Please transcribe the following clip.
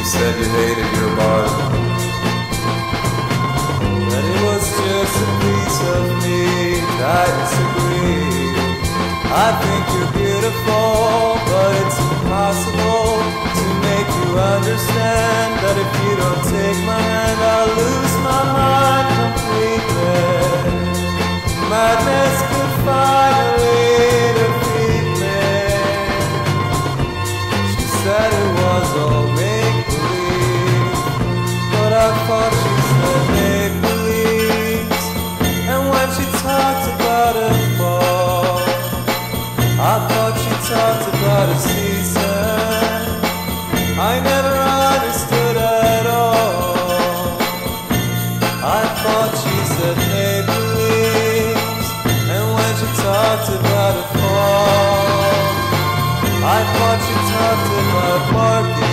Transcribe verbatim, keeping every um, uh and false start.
said you hated your barber, that it was just a piece of me. I disagree. I think you're beautiful, but it's impossible to make you understand that if you don't take my hand, I'll lose my mind completely. Madness could finally defeat me. She said it was all make-believe, but I thought she said make-believes. And when she talked about a fall, I thought she talked about a season I never understood at all. I thought she said make-believes, and when she talked about a fall, I thought she talked about market